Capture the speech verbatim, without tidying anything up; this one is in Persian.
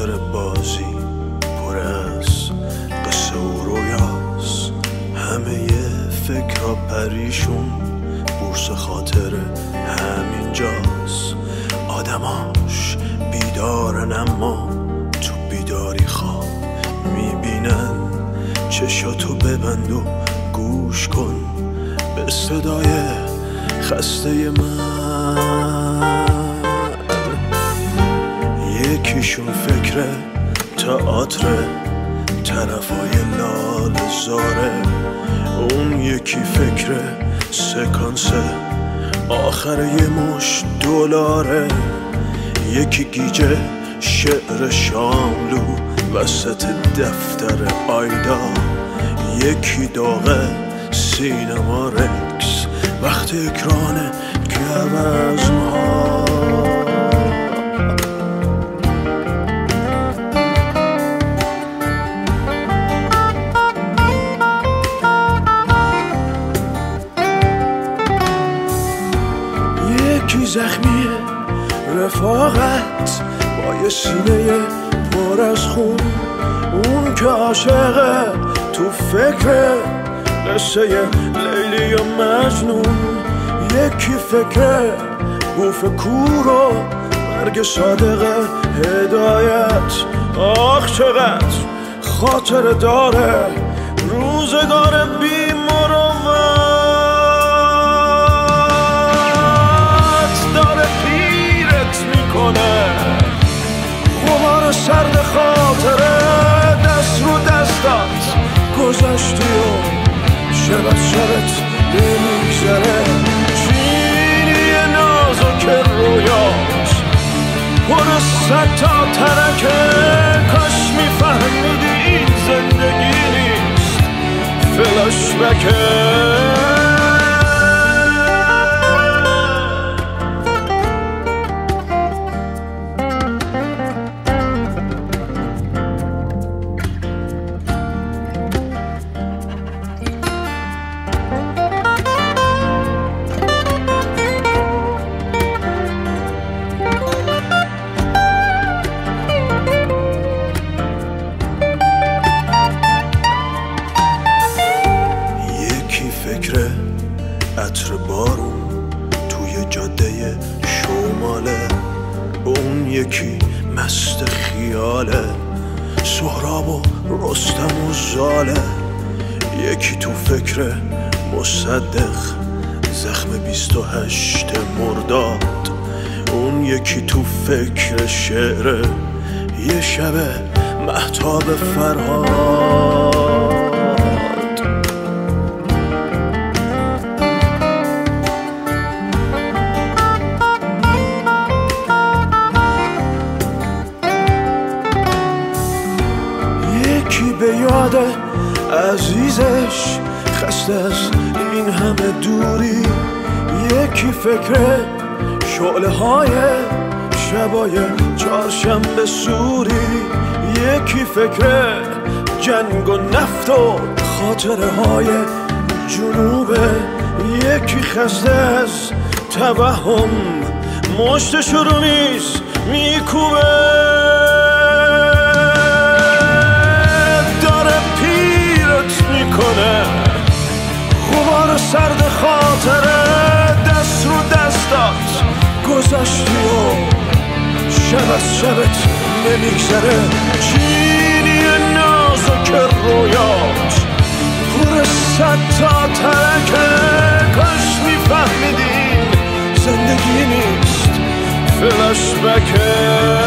خاطر بازی پر از قصه و رویاست، همه فکرها پریشون، بورس خاطر همینجاست. آدماش بیدارن اما تو بیداری خواب میبینن. چشاتو ببند و گوش کن به صدای خسته من. یکیشون فکر تئاتر طرفای لال زاره، اون یکی فکر سکانس آخر یه مش دلاره، یکی گیجه شعر شاملو وسط دفتر آیدا، یکی داغه سینما رکس وقت اکران گوزن‌ها. یکی زخمی رفاقت با یه سینه پر از خون، اون که عاشقه تو فکر قصه لیلی و مجنون، یکی فکر بوف کور و مرگ صادق هدایت. آخ چقدر خاطر داره روزگار بی مروت، داره پیرت میکنه غبار سرد خاطره، دست رو دستات گذشتی و شبت شبت نمیگذره. چینی نازک رویات پر صد تا ترکه، کاش میفهمیدی این زندگی نیست فلاش بکه. فکر عطر بارون توی جاده شماله، اون یکی مست خیاله سهراب و رستم و زاله، یکی تو فکر مصدق زخم بیست و هشت مرداد، اون یکی تو فکر شعر یه شب مهتاب فرهاد. یکی به یاد عزیزش خسته از این همه دوری، یکی فکر شعله های شبای چهارشنبه سوری، یکی فکر جنگ و نفت و خاطره های جنوبه، یکی خسته از توهم مشتش رو نیست میکوبه. غبار سرد خاطره دست رو دستات گذشتی و شب از شبت نمیگذره. چینی نازک رویات پر صد تا ترکه، کاش میفهمیدین زندگی نیست فلاش بکه.